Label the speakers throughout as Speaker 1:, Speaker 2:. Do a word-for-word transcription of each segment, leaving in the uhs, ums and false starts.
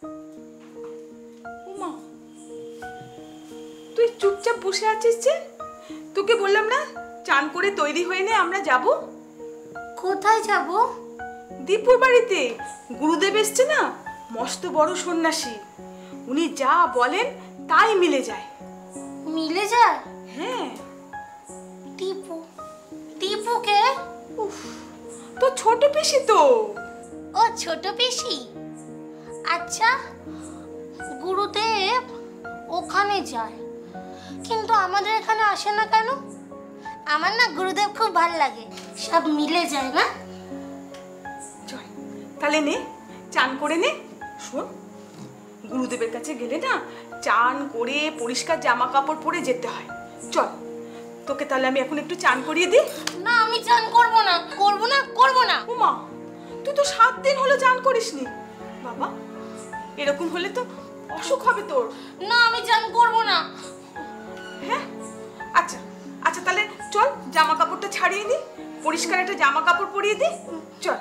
Speaker 1: উমা, তুই চুপচাপ বসে আছিস যে? তোকে বললাম না চান করে তৈরি হয়ে নে, আমরা যাব।
Speaker 2: কোথায় যাব?
Speaker 1: দীপুর বাড়িতে। গুরুদেব এসছে না, মস্ত বড় সন্ন্যাসী। উনি যা বলেন তাই মিলে যায়।
Speaker 2: মিলে যায়?
Speaker 1: হ্যাঁ।
Speaker 2: টিপু? টিপুকে?
Speaker 1: উফ, তো ছোট পিসি তো।
Speaker 2: ও ছোট পিসি। আচ্ছা, গুরুদেব ওখানে যায়, কিন্তু আমাদের এখানে আসে না কেন? আমার না গুরুদেব খুব ভালো লাগে, সব মিলে যায় না?
Speaker 1: চল তাহলে নে, চান করে নে। শোন, গুরুদেবের কাছে গেলে না চান করে পরিষ্কার জামা কাপড় পরে যেতে হয়। চল, তোকে তাহলে আমি এখন একটু চান করিয়ে দিই।
Speaker 2: না, আমি চান করব না, করব না, করব না।
Speaker 1: উমা, তুই তো সাত দিন হলো চান করিসনি। বাবা, এরকম হলে তো অসুখ হবে তোর।
Speaker 2: না, আমি চান করব না।
Speaker 1: হ্যাঁ, আচ্ছা আচ্ছা, তাহলে চল জামা কাপড়টা ছাড়িয়ে নি, পরিষ্কার একটা জামা কাপড় পরিয়ে দি। চল।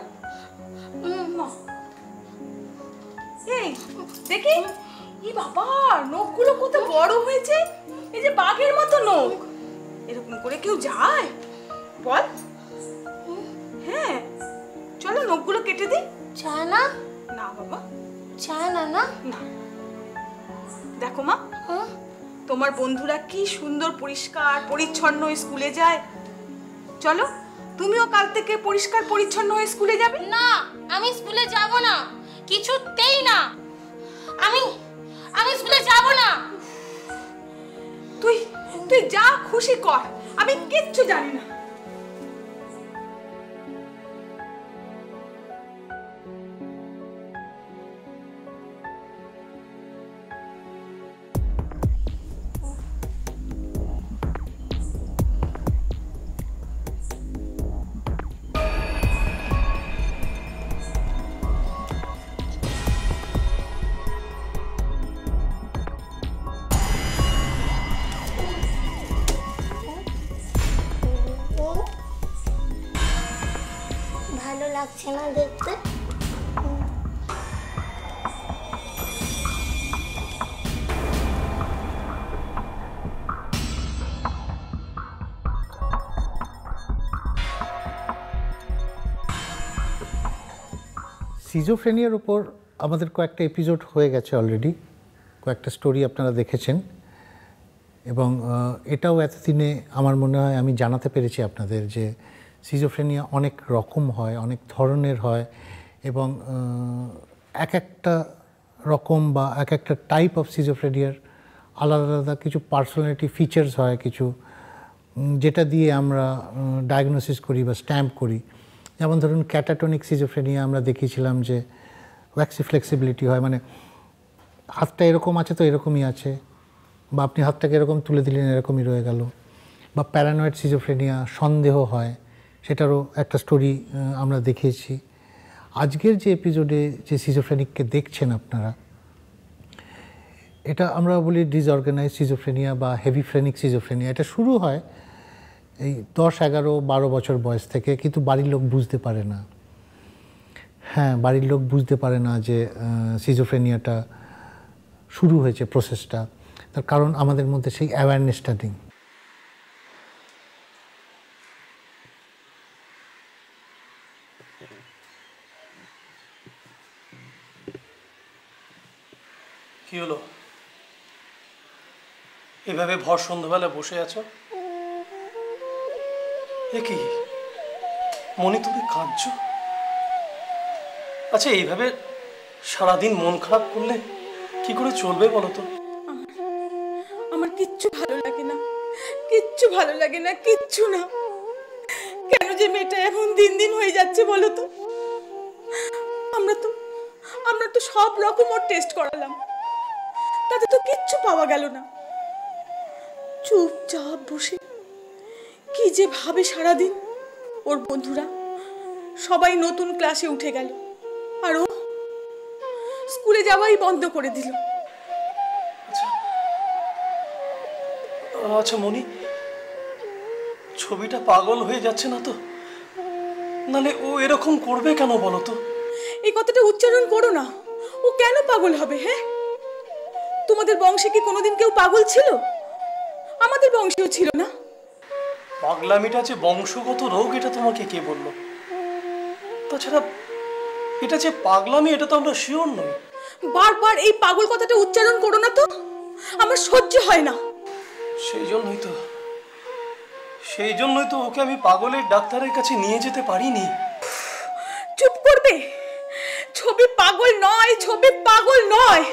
Speaker 1: এই দেখি, এই বাবা, নখগুলো কত বড় হয়েছে, এই যে বাঘের মতো নখ। এরকম করে কেউ যায় বল? হ্যাঁ, চলো নখগুলো কেটে দি।
Speaker 2: চায় না?
Speaker 1: না বাবা,
Speaker 2: চায় না। না
Speaker 1: না। দেখো মা, তোমার বন্ধুরা কি সুন্দর পরিষ্কার পরিচ্ছন্ন স্কুলে যায়। চলো, তুমিও কাল থেকে পরিষ্কার পরিচ্ছন্ন হয়ে স্কুলে যাবে।
Speaker 2: না, আমি স্কুলে যাব না, কিছুতেই না। আমি আমি স্কুলে যাব না।
Speaker 1: তুই তুই যা খুশি কর, আমি কিচ্ছু জানি না।
Speaker 2: ভালো লাগছে না দেখতে?
Speaker 3: সিজোফ্রেনিয়ার উপর আমাদের কয়েকটা এপিসোড হয়ে গেছে অলরেডি, কয়েকটা স্টোরি আপনারা দেখেছেন, এবং এটাও এতদিনে আমার মনে হয় আমি জানাতে পেরেছি আপনাদের যে সিজোফ্রেনিয়া অনেক রকম হয়, অনেক ধরনের হয়, এবং এক একটা রকম বা এক একটা টাইপ অফ সিজোফ্রেনিয়ার আলাদা আলাদা কিছু পার্সোনালিটি ফিচার্স হয়, কিছু যেটা দিয়ে আমরা ডায়াগনোসিস করি বা স্ট্যাম্প করি। যেমন ধরুন ক্যাটাটনিক সিজোফ্রেনিয়া আমরা দেখিয়েছিলাম যে ওয়্যাক্সি ফ্লেক্সিবিলিটি হয়, মানে হাতটা এরকম আছে তো এরকমই আছে, বা আপনি হাতটাকে এরকম তুলে দিলেন এরকমই রয়ে গেল। বা প্যারানয়েড সিজোফ্রেনিয়া, সন্দেহ হয়, সেটারও একটা স্টোরি আমরা দেখিয়েছি। আজকের যে এপিসোডে যে সিজোফ্রেনিককে দেখছেন আপনারা, এটা আমরা বলি ডিসঅর্গানাইজ সিজোফ্রেনিয়া বা হেভিফ্রেনিক সিজোফ্রেনিয়া। এটা শুরু হয় এই দশ এগারো বারো বছর বয়স থেকে, কিন্তু বাড়ির লোক বুঝতে পারে না। হ্যাঁ, বাড়ির লোক বুঝতে পারে না যে সিজোফ্রেনিয়াটা শুরু হয়েছে প্রসেসটা, তার কারণ আমাদের মধ্যে সেই অ্যাওয়ারনেসটা নেই।
Speaker 4: কি হলো, এভাবে ভর সন্ধ্যাবেলা বসে আছো? এ কি মনি, তুমি কাঁদছো? আচ্ছা, এইভাবে সারাদিন মন খারাপ করলে কি করে চলবে বলো তো?
Speaker 1: আমার কিচ্ছু ভালো লাগে না, কিচ্ছু ভালো লাগে না, কিচ্ছু না। কেন যে মেয়েটা এখন দিন দিন হয়ে যাচ্ছে বলো তো? আমরা তো আমরা তো সব রকম ওর টেস্ট করালাম, তাতে তো কিচ্ছু পাওয়া গেল না। চুপচাপ বসে কি যে ভাবে সারাদিন। ওর বন্ধুরা সবাই নতুন ক্লাসে উঠে গেল, আর ও স্কুলে যাওয়াই বন্ধ করে দিল।
Speaker 4: আচ্ছা মনি, ছবিটা পাগল হয়ে যাচ্ছে না তো? নালে ও এরকম করবে কেন বলো তো?
Speaker 1: এই কথাটা উচ্চারণ করো না, ও কেন পাগল হবে? হ্যাঁ, তোমাদের বংশে কি কোনোদিন কেউ পাগল ছিল? আমাদের বংশেও ছিল না।
Speaker 4: পাগলামিটা যে বংশগত রোগ এটা তোমাকে কে বলল? তাছাড়া এটা যে পাগলামি এটা তো আমরা শিওর নই।
Speaker 1: বারবার এই পাগল কথাটা উচ্চারণ করো না তো, আমার সহ্য হয় না।
Speaker 4: সেই জন্যই তো সেই জন্যই তো ওকে আমি পাগলের ডাক্তারের কাছে নিয়ে যেতে পারিনি।
Speaker 1: চুপ করবে? ছবি পাগল নয়, ছবি পাগল নয়।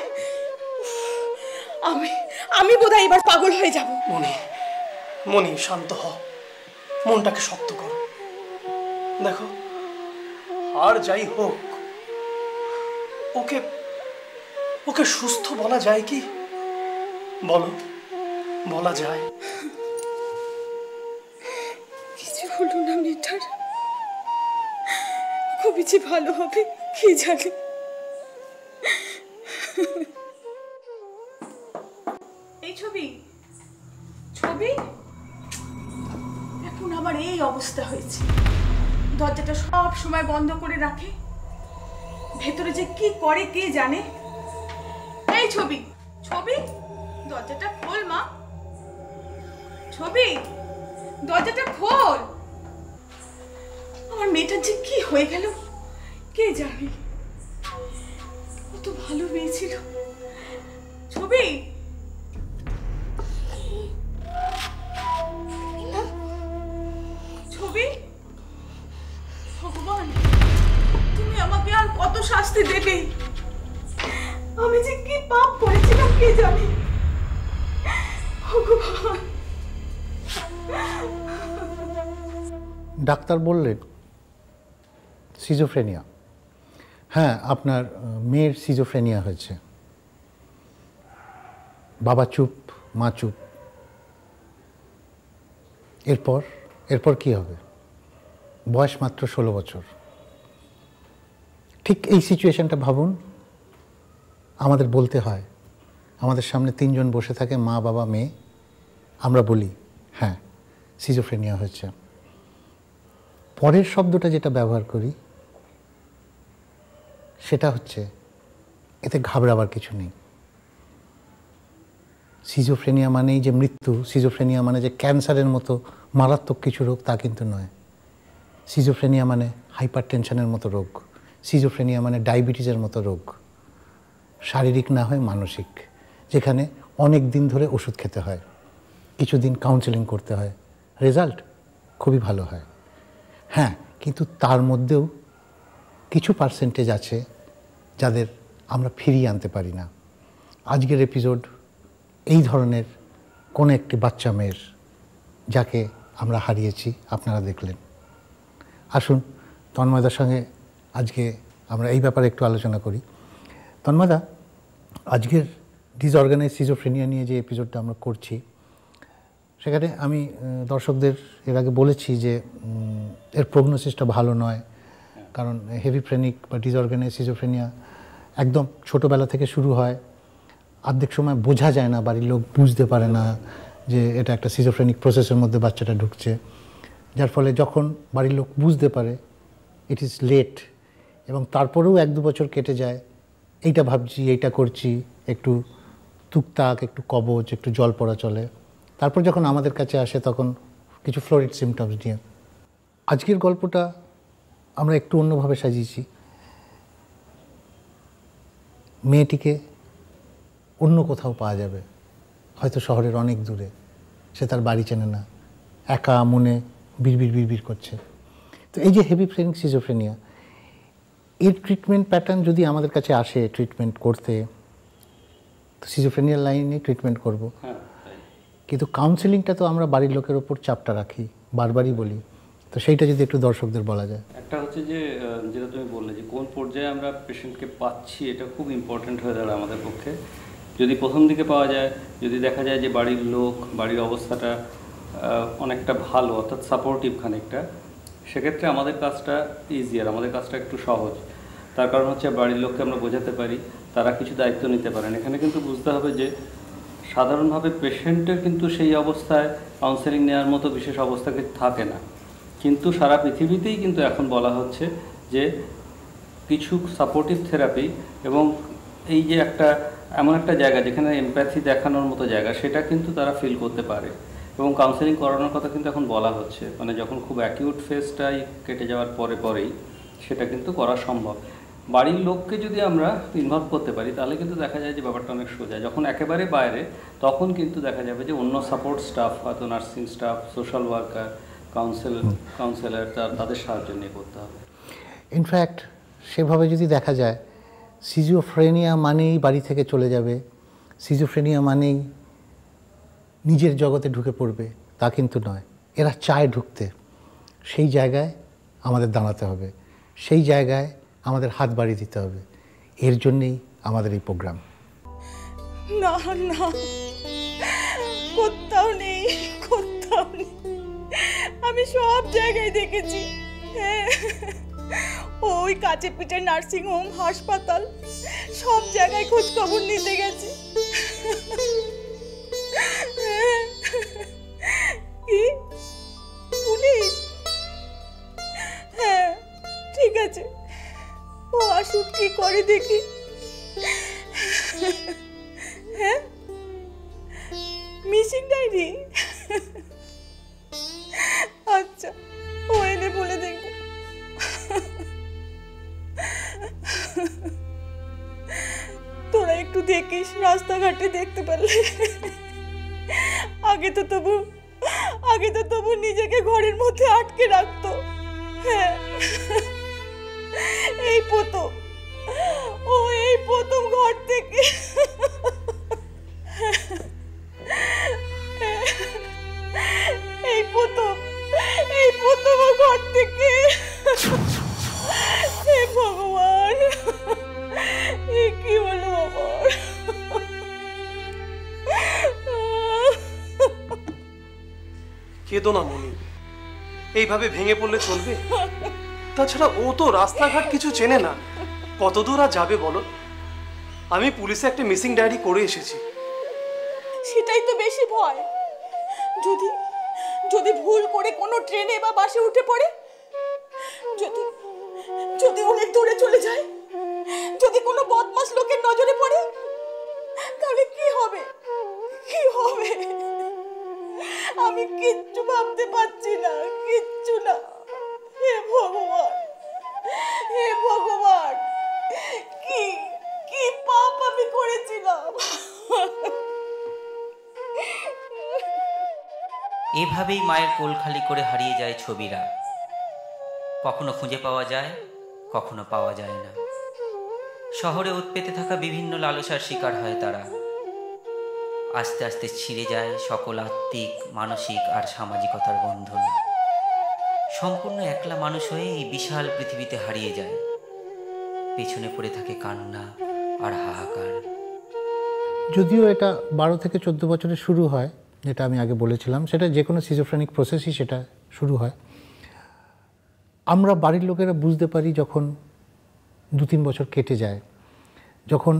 Speaker 1: আমি আমি বোধহয় এবার পাগল হয়ে যাব।
Speaker 4: মনি, মনি শান্ত হও, মনটাকে শক্ত করো। দেখো, আর যাই হোক, ওকে ওকে সুস্থ বলা যায় কি? বলো, বলা যায়?
Speaker 1: কিছু হলো না মেয়েটার, খুবই যে ভালো হবে কি জানি। এই ছবি ছবি এখন আমার এই অবস্থা হয়েছে। দরজাটা সব সময় বন্ধ করে রাখে, ভেতরে যে কি করে কে জানে। এই ছবি ছবি দরজাটা খোল মা, ছবি দরজাটা খোল। আমার মেয়েটার যে কি হয়ে গেল কে জানে। কত ভালো মেয়ে ছিল। ছবি ছবি ভগবান, তুমি আমাকে আর কত শাস্তি দেবে? আমি যে কি পাপ করেছিলাম কে জানে। ভগবান।
Speaker 3: ডাক্তার বললেন সিজোফ্রেনিয়া। হ্যাঁ, আপনার মেয়ের সিজোফ্রেনিয়া হয়েছে। বাবা চুপ, মা চুপ। এরপর এরপর কি হবে? বয়স মাত্র ষোলো বছর। ঠিক এই সিচুয়েশনটা ভাবুন। আমাদের বলতে হয়, আমাদের সামনে তিনজন বসে থাকে, মা বাবা মেয়ে। আমরা বলি হ্যাঁ সিজোফ্রেনিয়া হয়েছে। পরের শব্দটা যেটা ব্যবহার করি সেটা হচ্ছে এতে ঘাবড়াবার কিছু নেই। সিজোফ্রেনিয়া মানেই যে মৃত্যু, সিজোফ্রেনিয়া মানে যে ক্যান্সারের মতো মারাত্মক কিছু রোগ তা কিন্তু নয়। সিজোফ্রেনিয়া মানে হাইপার টেনশনের মতো রোগ, সিজোফ্রেনিয়া মানে ডায়াবেটিসের মতো রোগ, শারীরিক না হয় মানসিক, যেখানে অনেক দিন ধরে ওষুধ খেতে হয়, কিছুদিন কাউন্সেলিং করতে হয়, রেজাল্ট খুবই ভালো হয়। হ্যাঁ, কিন্তু তার মধ্যেও কিছু পার্সেন্টেজ আছে যাদের আমরা ফিরিয়ে আনতে পারি না। আজকের এপিসোড এই ধরনের কোনো একটি বাচ্চা মেয়ের, যাকে আমরা হারিয়েছি, আপনারা দেখলেন। আসুন তন্ময়দার সঙ্গে আজকে আমরা এই ব্যাপারে একটু আলোচনা করি। তন্ময়দা, আজকের ডিসঅর্গানাইজ সিজোফ্রেনিয়া নিয়ে যে এপিসোডটা আমরা করছি, সেখানে আমি দর্শকদের এর আগে বলেছি যে এর প্রগনোসিসটা ভালো নয়, কারণ হেভিফ্রেনিক বা ডিসঅর্গানাইজ সিজোফ্রেনিয়া একদম ছোটোবেলা থেকে শুরু হয়। অর্ধেক সময় বোঝা যায় না, বাড়ির লোক বুঝতে পারে না যে এটা একটা সিজোফ্রেনিক প্রসেসের মধ্যে বাচ্চাটা ঢুকছে, যার ফলে যখন বাড়ির লোক বুঝতে পারে ইট ইজ লেট, এবং তারপরেও এক দু বছর কেটে যায়, এইটা ভাবছি, এইটা করছি, একটু তুকতাক, একটু কবজ, একটু জল পড়া চলে। তারপর যখন আমাদের কাছে আসে তখন কিছু ফ্লোরিড সিমটমস নিয়ে। আজকের গল্পটা আমরা একটু অন্যভাবে সাজিয়েছি। মেয়েটিকে অন্য কোথাও পাওয়া যাবে, হয়তো শহরের অনেক দূরে, সে তার বাড়ি চেনে না, একা মনে বিড়বিড় বিড়বিড় করছে। তো এই যে হেভিফ্রেনিক সিজোফ্রেনিয়া, এর ট্রিটমেন্ট প্যাটার্ন যদি আমাদের কাছে আসে ট্রিটমেন্ট করতে, তো সিজোফ্রেনিয়ার লাইনে ট্রিটমেন্ট করব, কিন্তু কাউন্সেলিংটা তো আমরা বাড়ির লোকের ওপর চাপটা রাখি, বারবারই বলি। তো সেইটা যদি একটু দর্শকদের বলা যায়।
Speaker 5: একটা হচ্ছে যে যেটা তুমি বললে যে কোন পর্যায়ে আমরা পেশেন্টকে পাচ্ছি, এটা খুব ইম্পর্ট্যান্ট হয়ে দাঁড়ায় আমাদের পক্ষে। যদি প্রথম দিকে পাওয়া যায়, যদি দেখা যায় যে বাড়ির লোক, বাড়ির অবস্থাটা অনেকটা ভালো, অর্থাৎ সাপোর্টিভ খানিকটা, সেক্ষেত্রে আমাদের কাজটা ইজিয়ার, আমাদের কাজটা একটু সহজ। তার কারণ হচ্ছে বাড়ির লোককে আমরা বোঝাতে পারি, তারা কিছু দায়িত্ব নিতে পারেন। এখানে কিন্তু বুঝতে হবে যে সাধারণভাবে পেশেন্টের কিন্তু সেই অবস্থায় কাউন্সেলিং নেওয়ার মতো বিশেষ অবস্থা থাকে না, কিন্তু সারা পৃথিবীতেই কিন্তু এখন বলা হচ্ছে যে কিছু সাপোর্টিভ থেরাপি এবং এই যে একটা এমন একটা জায়গা যেখানে এমপ্যাথি দেখানোর মতো জায়গা, সেটা কিন্তু তারা ফিল করতে পারে। এবং কাউন্সেলিং করানোর কথা কিন্তু এখন বলা হচ্ছে, মানে যখন খুব অ্যাকিউট ফেজটাই কেটে যাওয়ার পরে পরেই সেটা কিন্তু করা সম্ভব। বাড়ির লোককে যদি আমরা ইনভলভ করতে পারি তাহলে কিন্তু দেখা যায় যে ব্যাপারটা অনেক সোজা। যখন একেবারে বাইরে, তখন কিন্তু দেখা যাবে যে অন্য সাপোর্ট স্টাফ, হয়তো nursing staff, social worker, council councillor তাদের সাহায্য নিয়ে করতে হবে।
Speaker 3: ইনফ্যাক্ট সেভাবে যদি দেখা যায়, সিজোফ্রেনিয়া মানেই বাড়ি থেকে চলে যাবে, সিজোফ্রেনিয়া মানেই নিজের জগতে ঢুকে পড়বে, তা কিন্তু নয়। এরা চায় ঢুকতে, সেই জায়গায় আমাদের দাঁড়াতে হবে, সেই জায়গায় আমাদের হাত বাড়িয়ে দিতে হবে। এর জন্যেই আমাদের এই প্রোগ্রাম।
Speaker 1: না না, কোথাও নেই, কোথাও নেই। আমি সব জায়গায় দেখেছি। হ্যাঁ, ওই কাছে পিঠে নার্সিং হোম, হাসপাতাল, সব জায়গায় খোঁজ খবর নিতে গেছি। কি পুলিশ? হ্যাঁ ঠিক আছে, ও আসুক, কি করে দেখি। হ্যাঁ, মিসিং ডায়েরি? আচ্ছা, ও এনে বলে দেখবো। তোরা একটু দেখিস, রাস্তাঘাটে দেখতে পারলে। আগে তো তবু আগে তো তবু নিজেকে ঘরের মধ্যে আটকে রাখতো। হ্যাঁ, এই প্রথম ও এই প্রথম ঘর থেকে এই প্রথম এই প্রথম ঘর থেকে। হে ভগবান, এ কি হলো আমার?
Speaker 4: কেঁদো না মনি, এইভাবে ভেঙে পড়লে চলবে? তাছাড়া ও তো রাস্তাঘাট কিছু চেনে না, কত দূর আর যাবে বলো? আমি পুলিশে একটা মিসিং ডায়েরি করে এসেছি।
Speaker 1: সেটাই তো বেশি ভয়। যদি যদি ভুল করে কোনো ট্রেনে বা বাসে উঠে পড়ে, যদি যদি অনেক দূরে চলে যায়, যদি কোনো বদমাশ লোকের নজরে পড়ে, তাহলে কি হবে? কি হবে? আমি কিচ্ছু ভাবতে পারছি না, কিচ্ছু না। হে ভগবান, হে ভগবান, কি কি পাপ আমি করেছিলাম?
Speaker 6: এভাবেই মায়ের কোল খালি করে হারিয়ে যায় ছবিরা। কখনো খুঁজে পাওয়া যায়, কখনো পাওয়া যায় না। শহরে উৎপেতে থাকা বিভিন্ন লালসার শিকার হয় তারা। আস্তে আস্তে ছিঁড়ে যায় সকল আত্মিক, মানসিক আর সামাজিকতার বন্ধন। সম্পূর্ণ একলা মানুষ হয়ে এই বিশাল পৃথিবীতে হারিয়ে যায়। পেছনে পড়ে থাকে কান্না আর হাহাকার।
Speaker 3: যদিও এটা বারো থেকে চোদ্দো বছরে শুরু হয়, যেটা আমি আগে বলেছিলাম, সেটা যে কোনো সিজোফ্রেনিক প্রসেসই সেটা শুরু হয়। আমরা বাড়ির লোকেরা বুঝতে পারি যখন দু তিন বছর কেটে যায়, যখন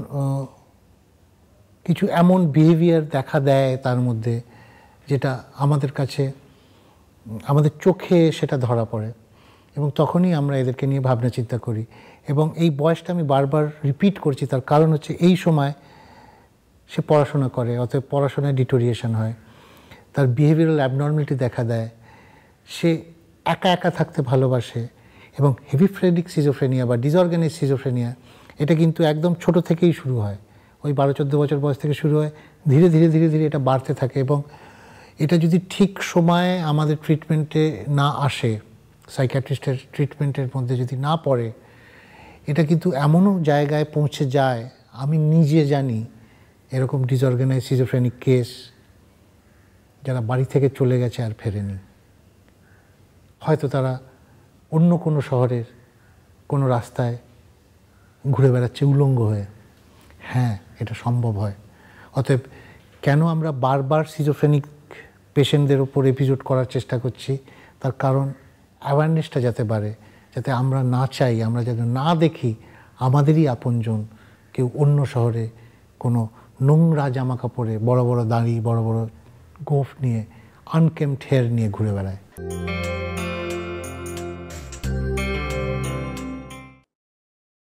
Speaker 3: কিছু এমন বিহেভিয়ার দেখা দেয় তার মধ্যে, যেটা আমাদের কাছে, আমাদের চোখে সেটা ধরা পড়ে, এবং তখনই আমরা এদেরকে নিয়ে ভাবনা চিন্তা করি। এবং এই বয়সটা আমি বারবার রিপিট করছি, তার কারণ হচ্ছে এই সময় সে পড়াশোনা করে, অতএব পড়াশোনায় ডিটোরিয়েশন হয়, তার বিহেভিয়ারাল অ্যাবনর্মালিটি দেখা দেয়, সে একা একা থাকতে ভালোবাসে। এবং হেভিফ্রেনিক সিজোফ্রেনিয়া বা ডিসঅর্গানাইজ সিজোফ্রেনিয়া, এটা কিন্তু একদম ছোট থেকেই শুরু হয়, ওই বারো চোদ্দো বছর বয়স থেকে শুরু হয়, ধীরে ধীরে ধীরে ধীরে এটা বাড়তে থাকে। এবং এটা যদি ঠিক সময়ে আমাদের ট্রিটমেন্টে না আসে, সাইকিয়াট্রিস্টের ট্রিটমেন্টের মধ্যে যদি না পড়ে, এটা কিন্তু এমনও জায়গায় পৌঁছে যায়, আমি নিজে জানি এরকম ডিসঅর্গানাইজ সিজোফ্রেনিক কেস যারা বাড়ি থেকে চলে গেছে আর ফেরেনি। হয়তো তারা অন্য কোনো শহরের কোনো রাস্তায় ঘুরে বেড়াচ্ছে উলঙ্গ হয়ে। হ্যাঁ, এটা সম্ভব হয়। অতএব কেন আমরা বারবার সিজোফ্রেনিক পেশেন্টদের ওপর এপিসোড করার চেষ্টা করছি, তার কারণ অ্যাওয়ারনেসটা যাতে বাড়ে, যাতে আমরা না চাই, আমরা যাতে না দেখি আমাদেরই আপনজন কেউ অন্য শহরে কোনো নোংরা জামা কাপড়ে, বড় বড় দাড়ি, বড় বড় গোঁফ নিয়ে, আনকেমড হেয়ার নিয়ে ঘুরে বেড়ায়।